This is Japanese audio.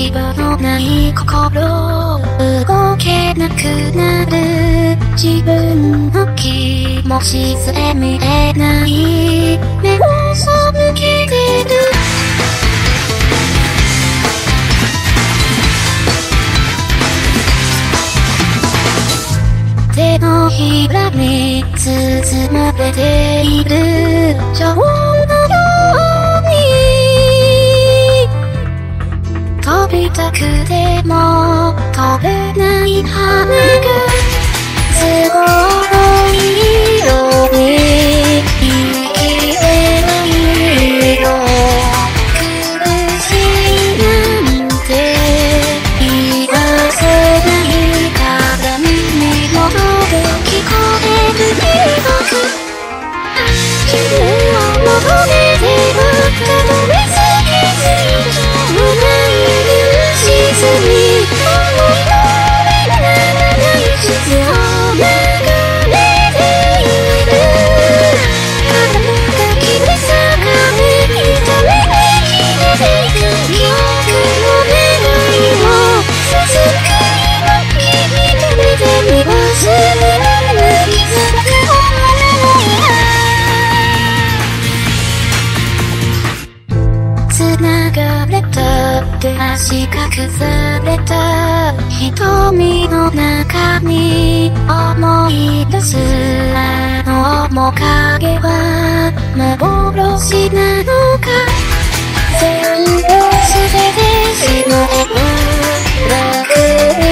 り場のない心、動けなくなる自分の気持ちさえ見えない、目を背けてる。手のひらに包まれている蝶のように、飛びたくても飛べない花が都合いいように生きれないよ。苦しいなんて言わせないから耳元で聞こえる美学、自分を求めてばたどり着けず以上ないしずに思い通りにならない質を流れている。体が切り裂かれ痛みに消えていく記憶の願いを続く今君の目で見忘れられない傷だけを繋がれた手足隠された瞳の中に思い出すあの面影は幻なのか。全部捨ててしまえば楽に